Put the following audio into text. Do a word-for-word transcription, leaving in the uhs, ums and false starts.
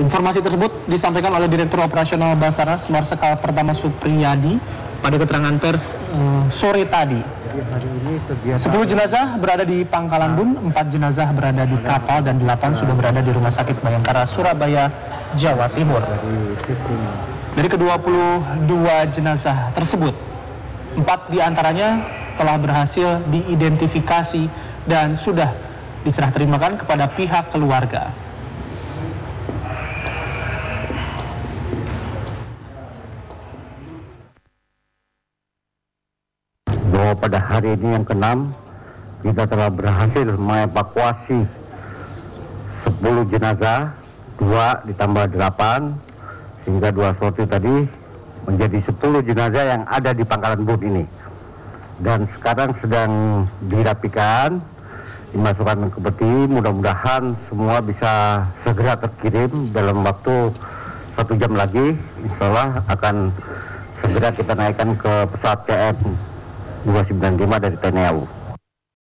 Informasi tersebut disampaikan oleh Direktur Operasional Basarnas Marsikal Pertama Supriyadi pada keterangan pers uh, sore tadi. sepuluh jenazah berada di Pangkalan Bun, empat jenazah berada di kapal, dan delapan sudah berada di Rumah Sakit Bayangkara, Surabaya, Jawa Timur. Dari kedua puluh dua jenazah tersebut, empat diantaranya telah berhasil diidentifikasi dan sudah diserah terimakan kepada pihak keluarga. Bahwa pada hari ini yang keenam kita telah berhasil mengevakuasi sepuluh jenazah, dua ditambah delapan, sehingga dua sorti tadi menjadi sepuluh jenazah yang ada di Pangkalan Bun ini. Dan sekarang sedang dirapikan, dimasukkan ke peti. Mudah-mudahan semua bisa segera terkirim dalam waktu satu jam lagi. Insya Allah akan segera kita naikkan ke pesawat C N dua sembilan lima dari T N I A U.